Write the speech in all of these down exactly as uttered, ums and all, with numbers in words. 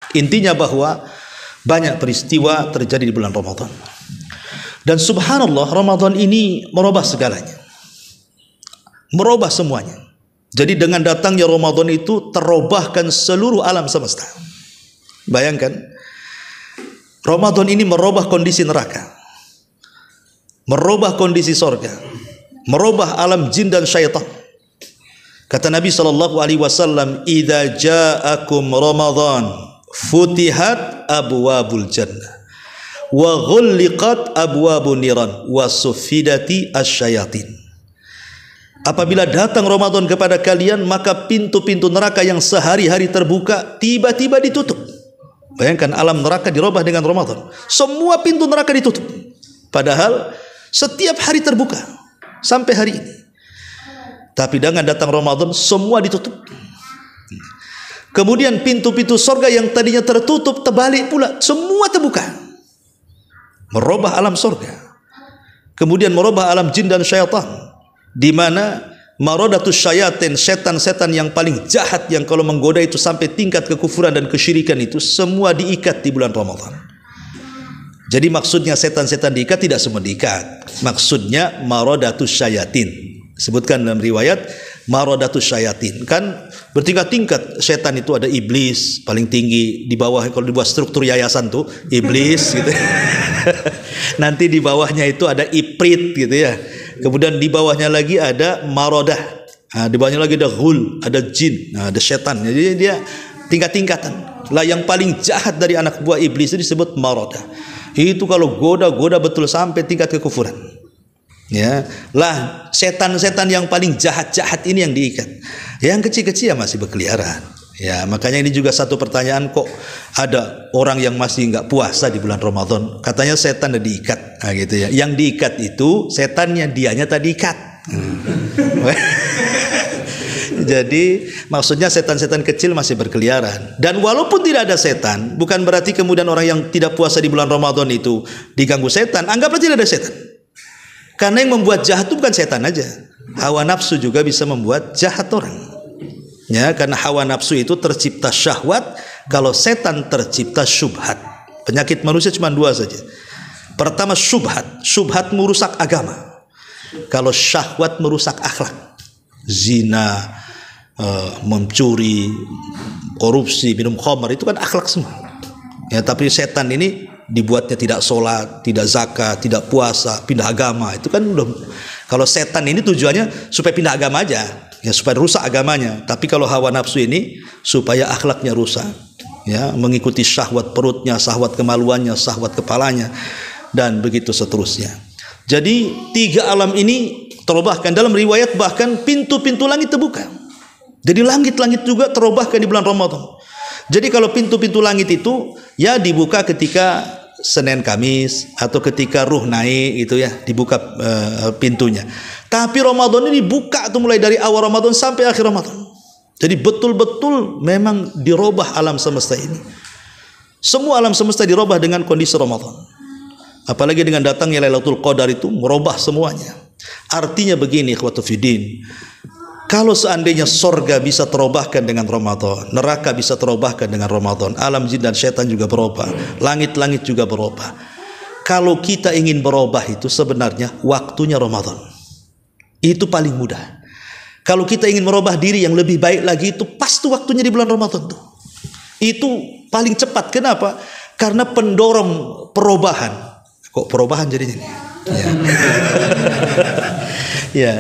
Intinya bahwa banyak peristiwa terjadi di bulan Ramadan. Dan subhanallah, Ramadan ini merubah segalanya. Merubah semuanya. Jadi dengan datangnya Ramadan itu terubahkan seluruh alam semesta. Bayangkan, Ramadan ini merubah kondisi neraka, merubah kondisi sorga, merubah alam jin dan syaitan. Kata Nabi sallallahu alaihi wasallam, "Idza ja'akum Ramadan, futihat abwabul jannah, wa ghulliqat abwabun niran, wa suffidati asyayatin." Apabila datang Ramadan kepada kalian, maka pintu-pintu neraka yang sehari-hari terbuka tiba-tiba ditutup. Bayangkan, alam neraka dirubah dengan Ramadan. Semua pintu neraka ditutup. Padahal setiap hari terbuka sampai hari ini. Tapi dengan datang Ramadan semua ditutup. Kemudian pintu-pintu surga yang tadinya tertutup terbalik pula, semua terbuka. Merubah alam surga. Kemudian merubah alam jin dan syaitan, di mana maradatus syayatin, setan-setan yang paling jahat yang kalau menggoda itu sampai tingkat kekufuran dan kesyirikan itu semua diikat di bulan Ramadan. Jadi maksudnya setan-setan diikat tidak semua diikat. Maksudnya maradatus syayatin. Sebutkan dalam riwayat maradatus syayatin. Kan bertingkat-tingkat setan itu, ada iblis paling tinggi, di bawah kalau dibuat struktur yayasan tuh iblis gitu. Nanti di bawahnya itu ada ifrit gitu ya. Kemudian di bawahnya lagi ada marodah, nah, di bawahnya lagi ada ghul, ada jin, nah, ada setan. Jadi dia tingkat-tingkatan. Lah yang paling jahat dari anak buah iblis itu disebut marodah. Itu kalau goda-goda betul sampai tingkat kekufuran. Ya, lah setan-setan yang paling jahat-jahat ini yang diikat. Yang kecil-kecil ya masih berkeliaran. Ya, makanya ini juga satu pertanyaan, kok ada orang yang masih nggak puasa di bulan Ramadan, katanya setan udah diikat, nah, gitu ya. Yang diikat itu setannya, dianya tadi ikat. Hmm. Jadi maksudnya setan-setan kecil masih berkeliaran. Dan walaupun tidak ada setan, bukan berarti kemudian orang yang tidak puasa di bulan Ramadan itu diganggu setan. Anggaplah tidak ada setan. Karena yang membuat jahat itu bukan setan aja, hawa nafsu juga bisa membuat jahat orang. Ya, karena hawa nafsu itu tercipta syahwat, kalau setan tercipta syubhat. Penyakit manusia cuma dua saja. Pertama syubhat, syubhat merusak agama. Kalau syahwat merusak akhlak, zina, uh, mencuri, korupsi, minum khamar, itu kan akhlak semua. Ya, tapi setan ini dibuatnya tidak sholat, tidak zakat, tidak puasa, pindah agama. Itu kan udah, kalau setan ini tujuannya supaya pindah agama aja, ya, supaya rusak agamanya. Tapi kalau hawa nafsu ini supaya akhlaknya rusak, ya, mengikuti syahwat perutnya, syahwat kemaluannya, syahwat kepalanya, dan begitu seterusnya. Jadi tiga alam ini terubahkan. Dalam riwayat bahkan pintu-pintu langit terbuka. Jadi langit-langit juga terubahkan di bulan Ramadan. Jadi kalau pintu-pintu langit itu ya dibuka ketika Senin Kamis atau ketika ruh naik itu ya, dibuka uh, pintunya. Tapi Ramadan ini buka tuh mulai dari awal Ramadan sampai akhir Ramadan. Jadi betul-betul memang dirubah alam semesta ini. Semua alam semesta dirubah dengan kondisi Ramadan. Apalagi dengan datangnya Lailatul Qadar itu merubah semuanya. Artinya begini, ikhwatu fiddin. Kalau seandainya sorga bisa terubahkan dengan Ramadan, neraka bisa terubahkan dengan Ramadan, alam jin dan syaitan juga berubah, langit-langit juga berubah. Kalau kita ingin berubah itu sebenarnya waktunya Ramadan. Itu paling mudah. Kalau kita ingin merubah diri yang lebih baik lagi, itu pasti waktunya di bulan Ramadan tuh. Itu paling cepat. Kenapa? Karena pendorong perubahan. Kok perubahan jadinya? Ya. Ya.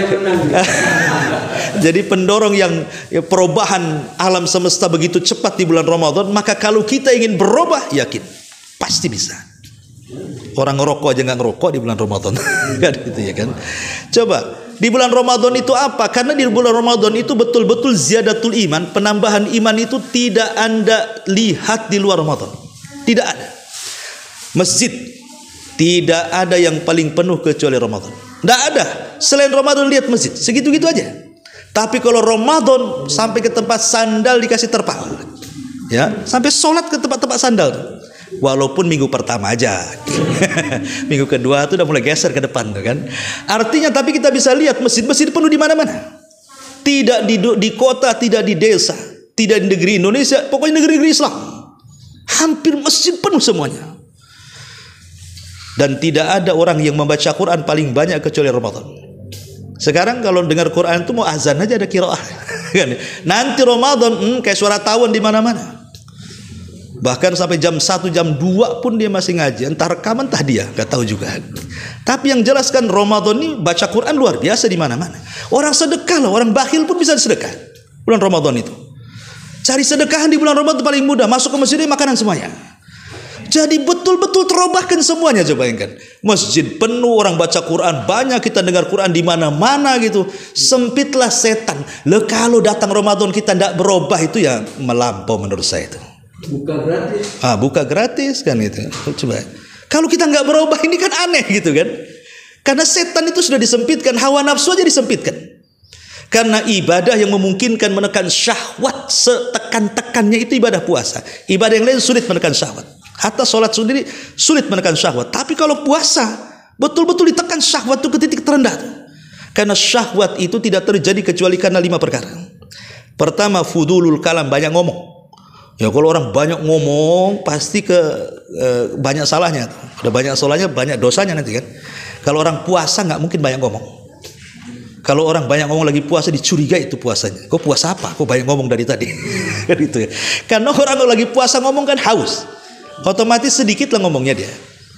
Jadi pendorong yang ya, perubahan alam semesta begitu cepat di bulan Ramadan, maka kalau kita ingin berubah, yakin pasti bisa. Orang ngerokok aja nggak ngerokok di bulan Ramadan, kan gitu ya kan? Coba di bulan Ramadan itu apa? Karena di bulan Ramadan itu betul-betul ziyadatul iman, penambahan iman itu tidak Anda lihat di luar Ramadan, tidak ada. Masjid tidak ada yang paling penuh kecuali Ramadan. Tidak ada. Selain Ramadan lihat masjid, segitu-gitu aja. Tapi kalau Ramadan sampai ke tempat sandal dikasih terpal, ya, sampai sholat ke tempat-tempat sandal. Walaupun minggu pertama aja, minggu kedua itu udah mulai geser ke depan, kan? Artinya, tapi kita bisa lihat masjid-masjid penuh di mana-mana. Tidak di, di kota, tidak di desa, tidak di negeri Indonesia, pokoknya negeri-negeri Islam. Hampir masjid penuh semuanya. Dan tidak ada orang yang membaca Quran paling banyak kecuali Ramadan. Sekarang kalau dengar Quran itu mau azan aja ada qiraah. Nanti Ramadan hmm, kayak suara tawon di mana-mana. Bahkan sampai jam satu, jam dua pun dia masih ngaji. Entah rekaman entah dia, enggak tahu juga. Tapi yang jelaskan Ramadan ini baca Quran luar biasa di mana-mana. Orang sedekah loh, orang bakhil pun bisa sedekah bulan Ramadan itu. Cari sedekahan di bulan Ramadan paling mudah. Masuk ke masjid makanan semuanya. Jadi betul-betul terobahkan semuanya. Coba bayangkan. Masjid penuh, orang baca Quran banyak, kita dengar Quran di mana-mana gitu. Sempitlah setan. Loh, kalau datang Ramadan kita tidak berubah itu ya melampau menurut saya itu. Buka gratis. Ah, buka gratis kan itu. Coba. Kalau kita nggak berubah ini kan aneh gitu kan. Karena setan itu sudah disempitkan, hawa nafsu aja disempitkan. Karena ibadah yang memungkinkan menekan syahwat setekan-tekannya itu ibadah puasa. Ibadah yang lain sulit menekan syahwat. Hatta sholat sendiri sulit menekan syahwat. Tapi kalau puasa betul-betul ditekan syahwat itu ke titik terendah. Karena syahwat itu tidak terjadi kecuali karena lima perkara. Pertama, fudulul kalam, banyak ngomong. Ya kalau orang banyak ngomong pasti ke eh, banyak salahnya. Ada banyak salahnya, banyak dosanya nanti kan. Kalau orang puasa nggak mungkin banyak ngomong. Kalau orang banyak ngomong lagi puasa dicurigai itu puasanya. Kok puasa apa? Kok banyak ngomong dari tadi? Kan gitu ya. Karena orang kalau lagi puasa ngomong kan haus. Otomatis sedikit lah ngomongnya dia.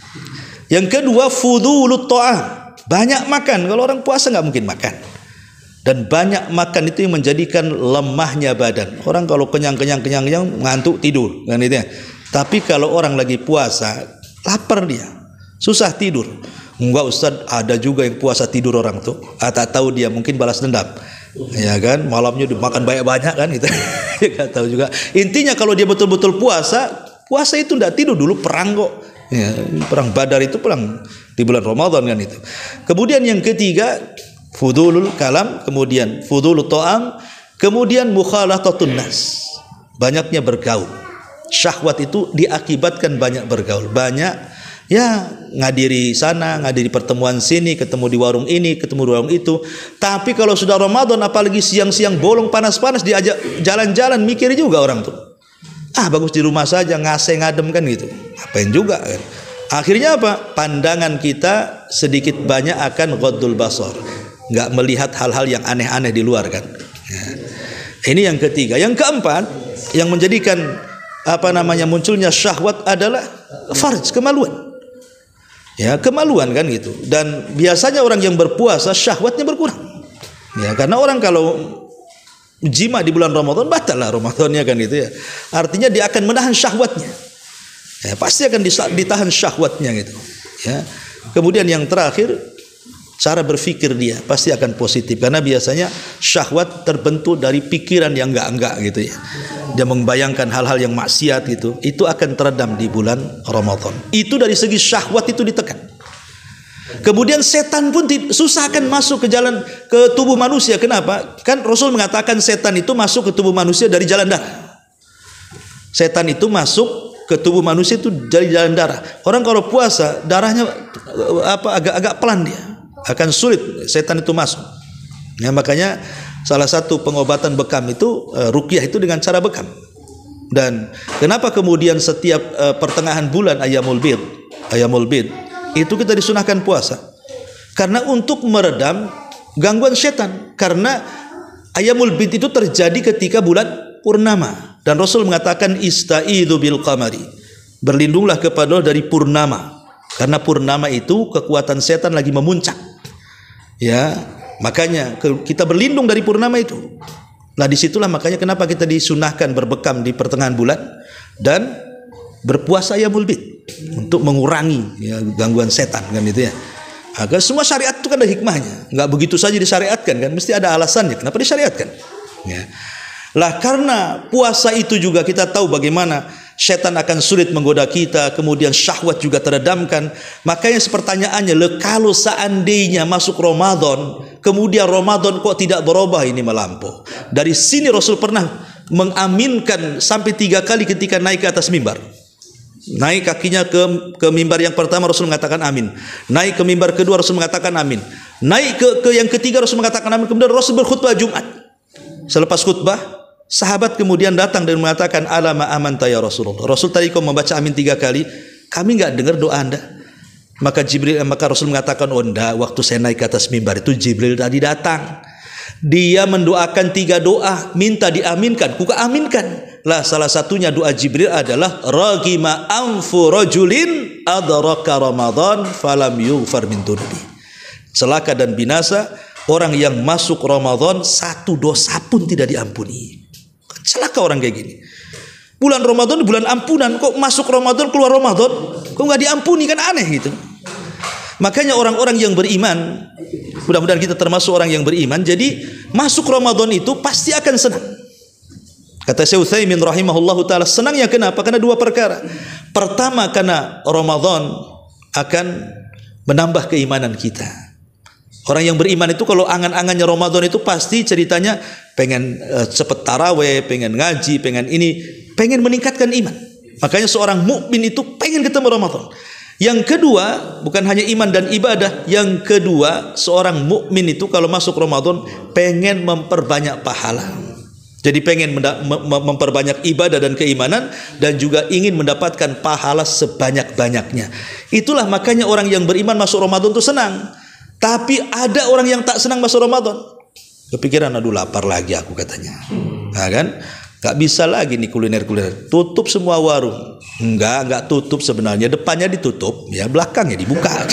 Yang kedua, fudulut ta'am. Banyak makan. Kalau orang puasa nggak mungkin makan. Dan banyak makan itu yang menjadikan lemahnya badan. Orang kalau kenyang-kenyang-kenyang ngantuk tidur kan itu ya. Tapi kalau orang lagi puasa lapar dia, susah tidur. Enggak Ustaz, ada juga yang puasa tidur orang tuh. Atau tahu dia mungkin balas dendam. Ya kan, malamnya dimakan banyak-banyak kan gitu. Enggak tahu juga. Intinya kalau dia betul-betul puasa, puasa itu enggak tidur dulu, perang kok. Ya, perang Badar itu perang di bulan Ramadan kan itu. Kemudian yang ketiga, fudulul kalam, kemudian fudulul ta'am, kemudian mukhalatatun nas. Banyaknya bergaul. Syahwat itu diakibatkan banyak bergaul, banyak ya ngadiri sana, ngadiri pertemuan sini, ketemu di warung ini, ketemu di warung itu. Tapi kalau sudah Ramadan, apalagi siang-siang bolong panas-panas diajak jalan-jalan, mikir juga orang tuh. Ah bagus di rumah saja, ngasih ngadem kan gitu. Apain juga kan. Akhirnya apa? Pandangan kita sedikit banyak akan ghaddul basar. Nggak melihat hal-hal yang aneh-aneh di luar kan. Ya. Ini yang ketiga. Yang keempat, yang menjadikan apa namanya munculnya syahwat adalah farj, kemaluan. Ya, kemaluan kan gitu. Dan biasanya orang yang berpuasa syahwatnya berkurang. Ya, karena orang kalau jima di bulan Ramadan batal lah Ramadannya kan gitu ya. Artinya dia akan menahan syahwatnya. Ya, pasti akan ditahan syahwatnya gitu. Ya. Kemudian yang terakhir, cara berpikir dia pasti akan positif karena biasanya syahwat terbentuk dari pikiran yang enggak-enggak gitu ya. Dia membayangkan hal-hal yang maksiat gitu, itu akan teredam di bulan Ramadan. Itu dari segi syahwat itu ditekan. Kemudian setan pun susah akan masuk ke jalan ke tubuh manusia. Kenapa? Kan Rasul mengatakan setan itu masuk ke tubuh manusia dari jalan darah. Setan itu masuk ke tubuh manusia itu dari jalan darah. Orang kalau puasa darahnya apa agak-agak pelan dia. Akan sulit setan itu masuk. Ya, makanya salah satu pengobatan bekam itu uh, ruqyah itu dengan cara bekam. Dan kenapa kemudian setiap uh, pertengahan bulan Ayyamul Bid, Ayyamul Bid itu kita disunahkan puasa? Karena untuk meredam gangguan setan. Karena Ayyamul Bid itu terjadi ketika bulan purnama dan Rasul mengatakan istaizu bil qamari. Berlindunglah kepada Allah dari purnama. Karena purnama itu kekuatan setan lagi memuncak. Ya, makanya kita berlindung dari purnama itu. Nah disitulah makanya kenapa kita disunahkan berbekam di pertengahan bulan dan berpuasa Ayyamul Bid untuk mengurangi ya, gangguan setan kan itu ya. Agar semua syariat itu kan ada hikmahnya, nggak begitu saja disyariatkan kan, mesti ada alasannya kenapa disyariatkan. Ya. Lah karena puasa itu juga kita tahu bagaimana setan akan sulit menggoda kita, kemudian syahwat juga teredamkan. Makanya pertanyaannya, le kalau seandainya masuk Ramadan, kemudian Ramadan kok tidak berubah, ini melampau. Dari sini Rasul pernah mengaminkan sampai tiga kali ketika naik ke atas mimbar. Naik kakinya ke ke mimbar yang pertama Rasul mengatakan amin. Naik ke mimbar kedua Rasul mengatakan amin. Naik ke, ke yang ketiga Rasul mengatakan amin. Kemudian Rasul berkhutbah Jumat. Selepas khutbah Sahabat kemudian datang dan mengatakan, alama amanta ya Rasulullah. Rasul tadi kau membaca amin tiga kali, kami enggak dengar doa Anda. Maka Jibril, maka Rasul mengatakan, oh enggak, waktu saya naik ke atas mimbar itu Jibril tadi datang. Dia mendoakan tiga doa, minta diaminkan, kuka aminkan. Lah salah satunya doa Jibril adalah ragima anfu rajulin adraka Ramadan falam yughfar min dunubi. Celaka dan binasa orang yang masuk Ramadan satu dosa pun tidak diampuni. Celaka orang kayak gini. Bulan Ramadan bulan ampunan, kok masuk Ramadan keluar Ramadan kok nggak diampuni, kan aneh gitu. Makanya orang-orang yang beriman, mudah-mudahan kita termasuk orang yang beriman, jadi masuk Ramadan itu pasti akan senang. Kata Syekh Utsaimin rahimahullahu taala, senangnya kenapa? Karena dua perkara. Pertama, karena Ramadan akan menambah keimanan kita. Orang yang beriman itu kalau angan-angannya Ramadan itu pasti ceritanya pengen uh, cepet taraweh, pengen ngaji, pengen ini, pengen meningkatkan iman. Makanya seorang mukmin itu pengen ketemu Ramadan. Yang kedua, bukan hanya iman dan ibadah, yang kedua, seorang mukmin itu kalau masuk Ramadan pengen memperbanyak pahala. Jadi pengen memperbanyak ibadah dan keimanan, dan juga ingin mendapatkan pahala sebanyak-banyaknya. Itulah makanya orang yang beriman masuk Ramadan itu senang. Tapi ada orang yang tak senang masuk Ramadan. Kepikiran, aduh lapar lagi aku katanya. Nah kan, gak bisa lagi nih kuliner-kuliner. Tutup semua warung. Enggak, enggak tutup sebenarnya. Depannya ditutup, ya belakangnya dibuka.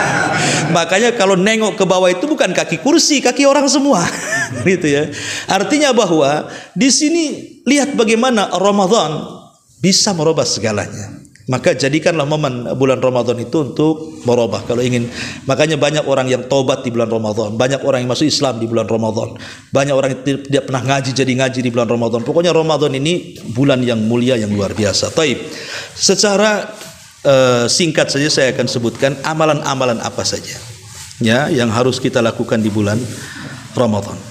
Makanya kalau nengok ke bawah itu bukan kaki kursi, kaki orang semua. Gitu ya. Artinya bahwa di sini lihat bagaimana Ramadan bisa merubah segalanya. Maka jadikanlah momen bulan Ramadan itu untuk merubah. Kalau ingin, makanya banyak orang yang taubat di bulan Ramadan, banyak orang yang masuk Islam di bulan Ramadan, banyak orang yang tidak pernah ngaji jadi ngaji di bulan Ramadan. Pokoknya Ramadan ini bulan yang mulia, yang luar biasa. Taib. Secara uh, singkat saja saya akan sebutkan amalan-amalan apa saja ya yang harus kita lakukan di bulan Ramadan.